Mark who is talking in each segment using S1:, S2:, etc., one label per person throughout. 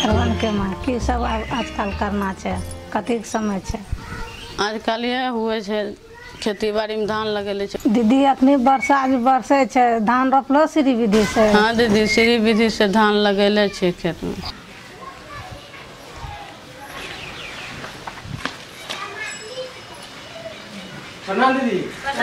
S1: श्रवण के माँ की सब आजकल करना छै, कथी के समय छै
S2: आजकल ये हुए छै खेती बाड़ी में धान लगेले छै।
S1: दीदी अखनी वर्षा बरसे छै, धान रोपलो श्री विधि से?
S2: हाँ दीदी श्री विधि से धान लगेले छै खेत में।
S3: प्रणाम दीदी।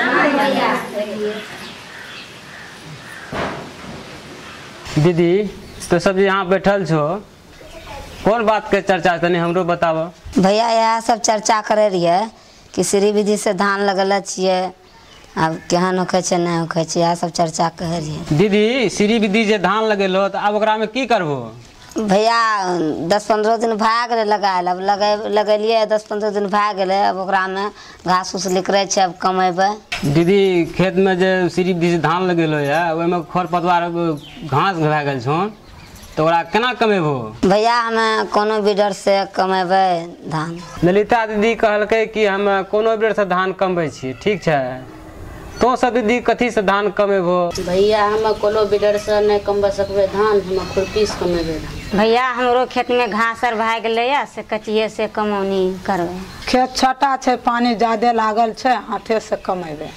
S3: दीदी तो सब यहाँ बैठल छो, कौन बात के चर्चा तनी हमरो बताबो।
S4: भैया यह सब चर्चा करे रहिए कि श्री विधि से धान लगल छिए, अब केहन होखे छै नहीं होखे छै, यह सब चर्चा कहे रहिए।
S3: दीदी श्री विधि से धान लगेलो तो अब ओकरा में की करबो?
S4: भैया 10-15 दिन भए गेलै लगायल, अब लगेलिए 10-15 दिन भए गेलै, अब ओकरा में घास उस निकले छै, अब कमेबै।
S3: दीदी खेत में जे श्री विधि से धान लगेलो है ओहिमे खर पतवार घास भए गेल छो तो ओकरा केना कमेबो?
S4: भैया हमें कोनो बीडर से कमेबै धान।
S3: ललिता दीदी कहलकै कि हम कोनो बीडर से धान कमबै छी, ठीक छै तो सब दीदी कथी से धान कमेबो?
S2: भैया हम कोनो बिडर से नहीं कमबा सकबे धान, हम खुरपी से कमेबे धान।
S4: भैया हमरो खेत में घास आर भए गेलै से कचिए से कमौनी करबै।
S1: खेत छोटा छै, पानी ज्यादा लागल छै, हाथे से कमेबै।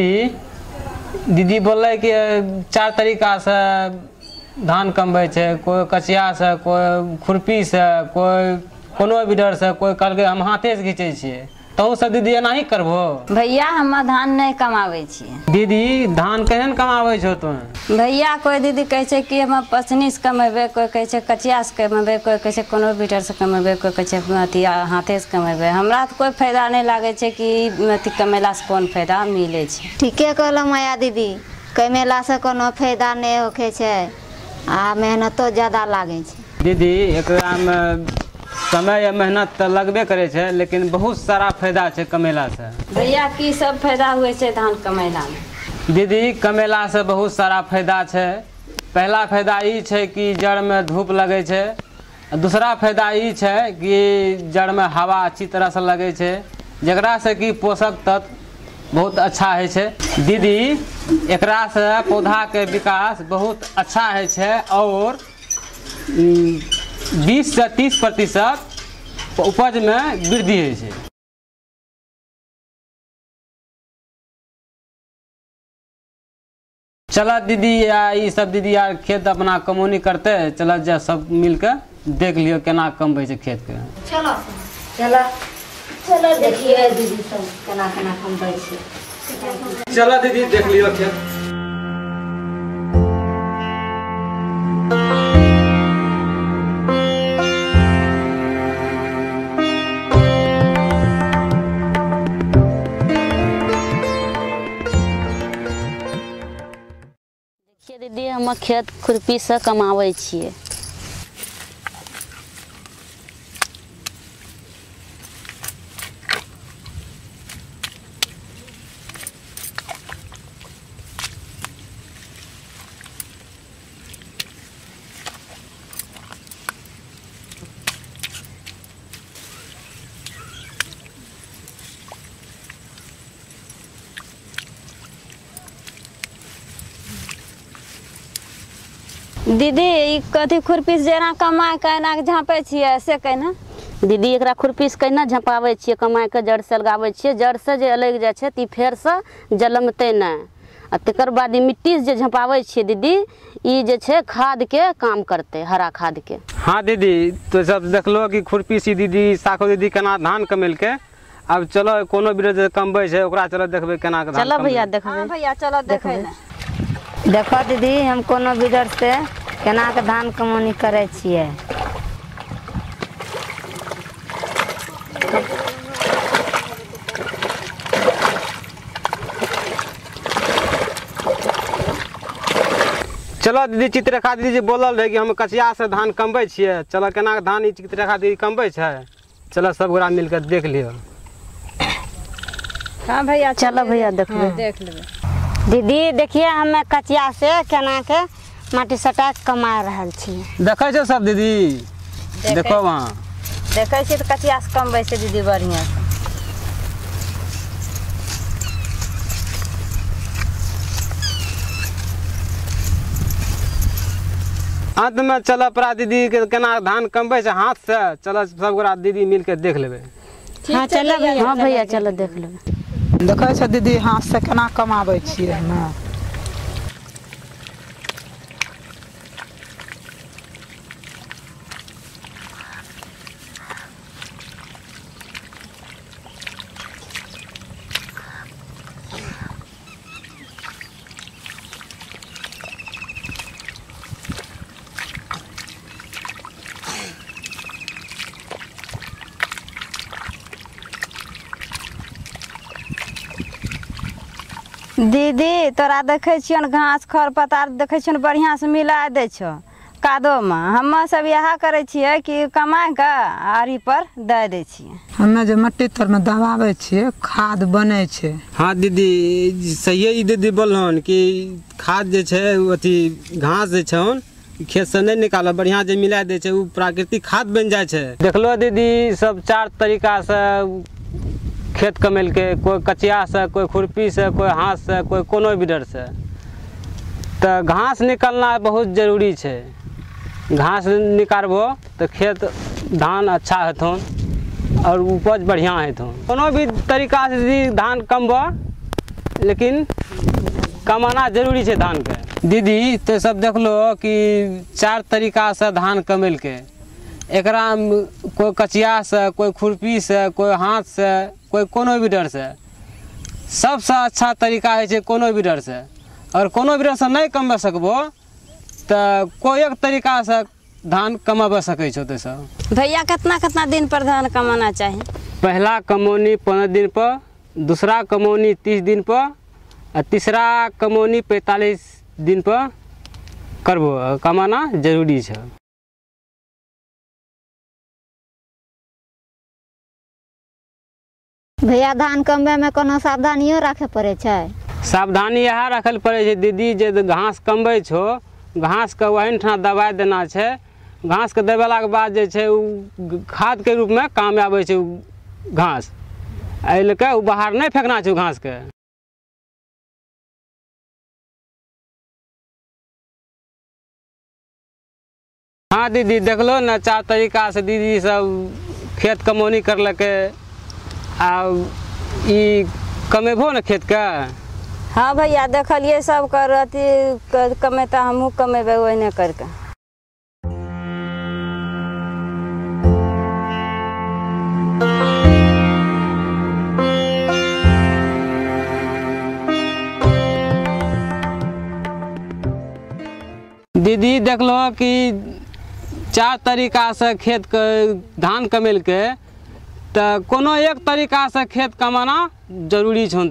S3: दीदी बोललै कि 4 तरीका से धान कमबै छै, कोई कचिया से, कोई खुरपी से, कोई कोनो बीडर से, कोई कहलकै हम हाथे से घींचे छियै, तो सब दीदी एना ही करबो?
S4: भैया हम धान नहीं कमावे छिए।
S3: दीदी धान केहन कमावे छो तू?
S4: भैया कोई दीदी कहे छै कि हम पसनी से कमेबे, कोई कहे छै कचिया से कमेबे, कोई कहे छै कोनो बीटर से कमेबे, कोई कहे छै अथी हाथे से कमेबे। हमरा तो कोई फायदा नहीं लागे छै कि अथी कमेला से कोन फायदा मिले छै।
S5: ठीके कहलो माया दीदी, कमेला से कोनो फायदा नहीं होखे छै आ मेहनतो ज्यादा लागे छै।
S3: दीदी एकरा में समय या मेहनत तो लगबे करे छै, लेकिन बहुत सारा फायदा छै कमेला से।
S4: भैया की सब फायदा हुए छै धान कमेला में?
S3: दीदी कमेला से बहुत सारा फायदा छै। पहला फायदा ई छै कि जड़ में धूप लगे छै, दूसरा फायदा ई छै कि जड़ में हवा अच्छी तरह से लगे छै, जकरा से कि पोषक तत्व बहुत अच्छा है छै। दीदी एकरा से पौधा के विकास बहुत अच्छा है छै और 20 से 30% उपज में वृद्धि है छै। चला दीदी या ये सब दीदी यार खेत अपना कमौनी करते, चला जा सब मिलके देख लियो केना कमबै छै खेत के।
S5: चलो
S4: चलो चलो देखिए दीदी सब केना केना कमबै छै।
S3: चला दीदी देख लियो खेत।
S2: दीदी हम खेत खुरपी से कमावे छिए।
S4: दीदी ई कथी खुरपी से जेना कमाय के एना झाँपे छिए से कहना?
S2: दीदी एकरा खुरपी से केना झपावे छिए, कमाय के जड़ से लगावे छिए, जड़ से जे अलग जाय छै ती फेर से जलमते नहीं, आ तकर बाद ई मिट्टी से जे झपावे छिए दीदी ई जे छै खाद के काम करते, हरा खाद के।
S3: हाँ दीदी तो सब देखलो कि खुरपी सी दीदी साखो दीदी केना धान कमेल के। अब चलो कोनो बीडर जे कमबै छै ओकरा चलो देखबे केना के धान।
S2: चलो भैया देखबे।
S4: हाँ भैया चलो देखे ना। देखो दीदी हम कोनो बीडर से केना के धान कमौनी करे छिए।
S3: चलो दीदी चित्ररेखा दीदी जी बोलल रहे कि हम कचिया से धान कमबै छिए, चलो केना के धान ई चित्ररेखा दीदी कमबै छै, चलो सब गोरा मिलकर देख लियो।
S4: हाँ भैया
S2: चलो भैया देखबे।
S4: देख लेबै। दीदी देखिए हमें कचिया से केना के माटी सटा के कमा रहल छिए।
S3: देखे छो सब दीदी, देखो वहाँ
S4: देखे छिए तो कचिया से कमबै छै दीदी बढ़िया से।
S3: अंत में चल पड़ा दीदी के केना धान कमबै छै हाथ से, चल सब गोरा दीदी मिल के देख लेबै।
S2: हाँ भैया चलो देख लेबै।
S6: देखै छै दीदी हाथ से केना कमाबै छियै हमे।
S4: दीदी तोरा देखै छियन घास खर पतार देखै छियन बढ़िया से मिला दै छौ कादो में। हमे सब यह करै छियै कि कमाइ के आरी पर दे दै छियै।
S6: हमे जे मट्टी तर में दबाबै छियै खाद बनै छै।
S3: हाँ दीदी सही दीदी बोलहन कि खाद जे छै अथी घास जे छन खेत से नहीं निकाल बढ़िया जे मिला दे छै उ प्राकृतिक खाद बन जाए छै। देखलो दीदी सब 4 तरीका से खेत कमेलकै, कोई कचिया से, कोई खुरपी से, कोई हाथ से, कोई कोनो विडर से। तो घास निकलना बहुत जरूरी छै। घास निकालबो तो खेत धान अच्छा हेतुन और उपज बढ़िया हेतुन। कोनो भी तरीका से दीदी धान कमबो लेकिन कमाना जरूरी छै धान के। दीदी तो सब देखलो कि 4 तरीका से धान कमेलकै। एकरा कोई कचिया से, कोई खुरपी से, कोई हाथ से, कोई कोनो विडर से। सबसे अच्छा तरीका है छै कोनो विडर से। और कोनो विडर से नहीं कमा सकबो तो कोई एक तरीका से धान कमाबे सकै छो। तो सब
S4: भैया कितना दिन पर धान कमाना चाहिए?
S3: पहला कमौनी 15 दिन पर, दूसरा कमौनी 30 दिन पर और तीसरा कमौनी 45 दिन पर करबो। कमाना जरूरी छै।
S5: भैया धान कमबै में कोनो सावधानियों रखे पड़े छै?
S3: सावधानी यह रखल पड़े छै दीदी जे घास कमबै छो घास के वही ठाम दबाई देना छै। घास के दबेला के बाद जे छै उ खाद के रूप में काम आबै छै उ घास। एहि लेके उ बाहर नहीं फेंकना छै उ घास के। हाँ दीदी देखलो ना 4 तरीका से दीदी सब खेत कमौनी करलकै। आ ई कमेबो ना खेत के।
S4: हाँ भैया देखलिए सब कर अथी कमेता हमहूँ कमेबै ओहने करके।
S3: दीदी देखलो कि 4 तरीका से खेत के धान कमेलकै तो कोनो एक तरीका से खेत कमाना जरूरी छन।